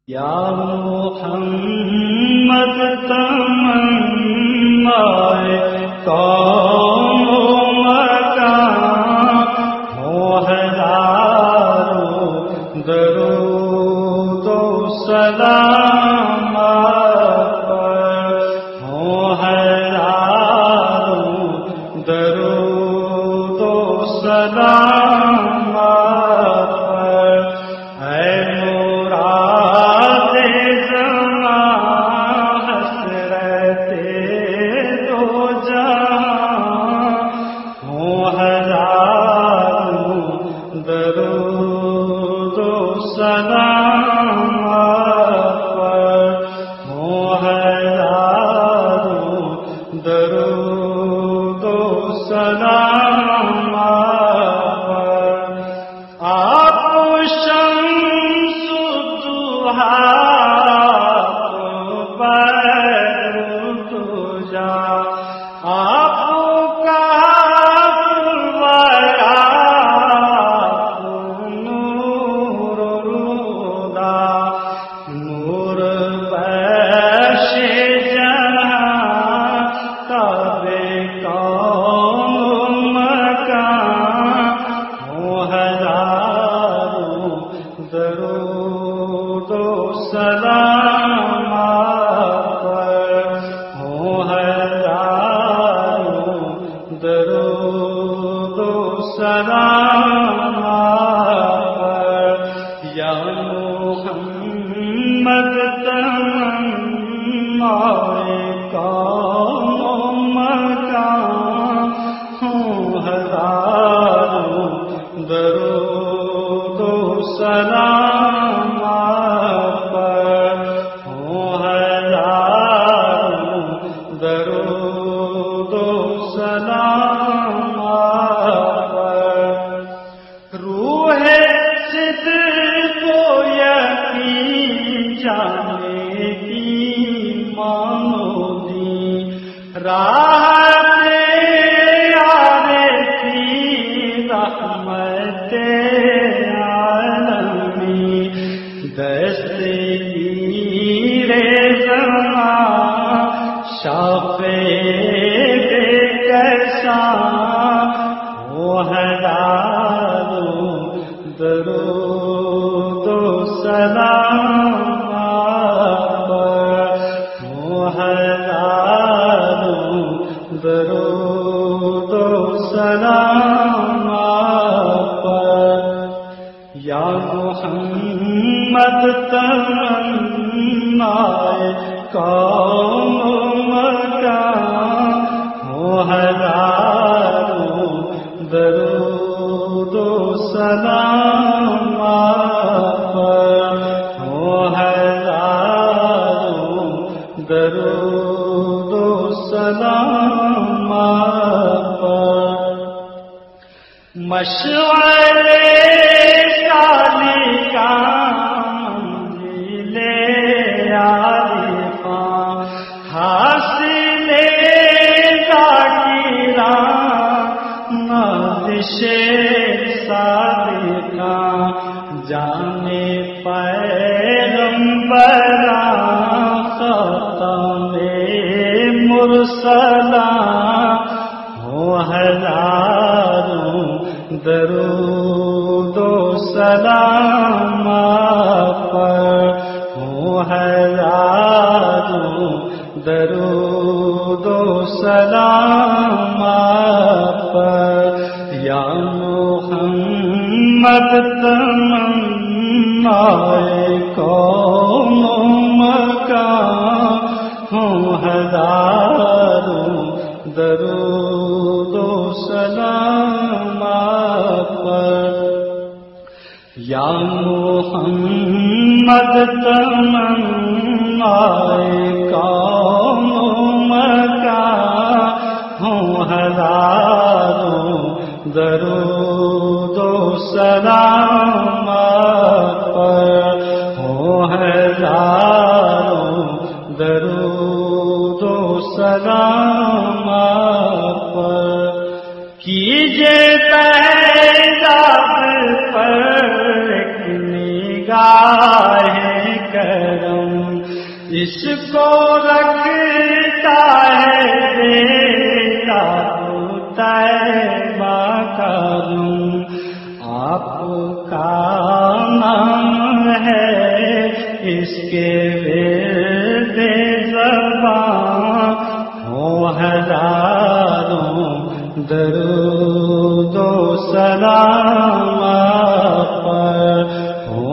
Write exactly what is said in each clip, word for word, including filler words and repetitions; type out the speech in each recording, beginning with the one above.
یا محمد تمنا کون و مکان ہو ہزاروں درود و سلام پر، ہو ہزاروں درود و سلام پر، اے مراد زمان حسرت دو جہاں، ہو ہزاروں درود و سلام پر، ہو ہزاروں درود و سلام پر، آپ شمس الضحیٰ بدر الدجا، آپ کا الورا نور الہدی، نور بخش جہاں تابع کون و مکان، ہو ہزاروں درود و سلام پر، ہو ہزاروں درود و سلام پر، یا محمد تمنا کون و مکان ہو ہزاروں درود و سلام پر، ہو ہزاروں درود و سلام پر، روح صدق و یقین جانے کی مانو دی، راحت یار کی رحمت عالمی، دستگیر زمان شافع بے کساں، ہو ہزاروں درود و سلام پر، ہو ہزاروں درود و سلام پر، یا محمد تمنا کون و مکان ہو ہزاروں درود و سلام پر، ہو ہزاروں درود و سلام پر، مشورے سالکان منزل عارفاں، حاصل ذاکران نازش صادقاں، جانے پیغمبراں خاتم مرسلاں، ہو ہزاروں درود و سلام پر، ہو ہزاروں درود و سلام پر، یا محمد تمنا کون و مکان ہو ہزاروں درود و سلام پر، یا محمد تمنا کون و مکان ہو ہزاروں درود و سلام پر، ہو ہزاروں درود و سلام پر، کیجے تیزاب پر ایک نگاہ کرم، اس کو رکھتا ہے دیتا تو طیبہ کا دم، آپ کا نام ہے اس کے ورد زبان، ہو ہزاروں درود و سلام آپ پر، ہو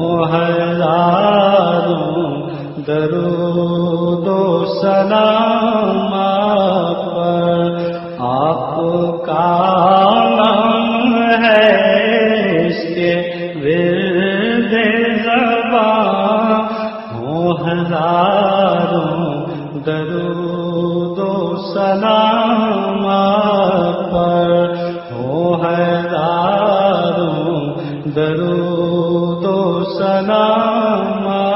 ہزاروں درود و سلام آپ پر، آپ کا نام ہے اس کے ورد زبان، ہو ہزاروں درود و سلام آپ پر، ہو ہزاروں درود و سلام